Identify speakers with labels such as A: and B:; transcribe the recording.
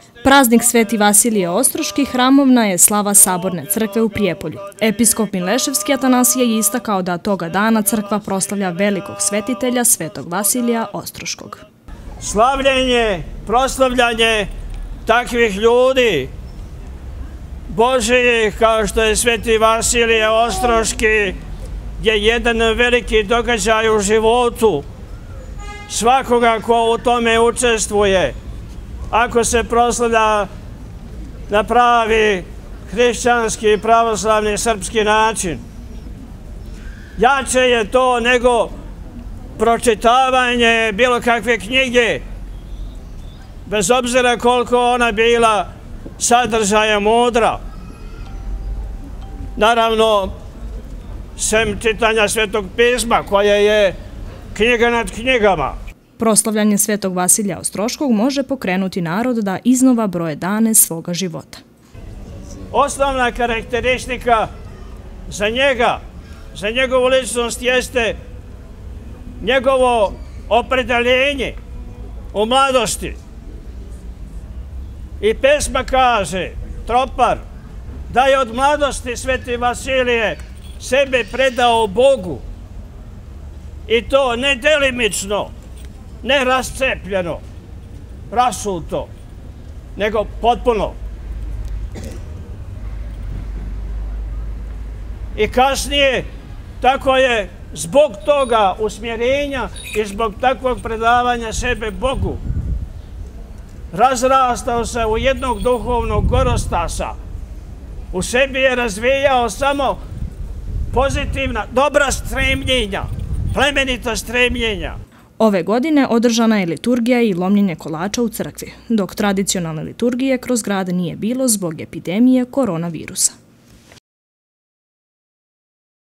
A: Praznik Sveti Vasilije Ostroški hramovna je slava Saborne crkve u Prijepolju. Episkop Mileševski Atanasije je istakao da toga dana crkva proslavlja velikog svetitelja Svetog Vasilija Ostroškog.
B: Slavljenje, proslavljanje takvih ljudi Božijih kao što je Sveti Vasilije Ostroški je jedan veliki događaj u životu svakoga ko u tome učestvuje. Ako se proslavlja na pravi hrišćanski, pravoslavni, srpski način. Jače je to nego pročitavanje bilo kakve knjige, bez obzira koliko ona bila sadržaja mudra. Naravno, sem čitanja Svetog pisma, koje je knjiga nad knjigama.
A: Proslavljanje Svetog Vasilija Ostroškog može pokrenuti narod da iznova broje dane svoga života.
B: Osnovna karakteristika za njega, za njegovu ličnost jeste njegovo opredeljenje u mladosti. I pesma kaže, Tropar, da je od mladosti Sveti Vasilije sebe predao Bogu. I to ne delimično, ne rascepljeno, rasuto, nego potpuno. I kasnije, tako je zbog toga usmjerenja i zbog takvog predavanja sebe Bogu razrastao se u jednog duhovnog gorostasa. U sebi je razvijao samo pozitivna, dobra stremljenja, plemenita stremljenja.
A: Ove godine održana je liturgija i lomljenje kolača u crkvi, dok tradicionalne liturgije kroz grad nije bilo zbog epidemije koronavirusa.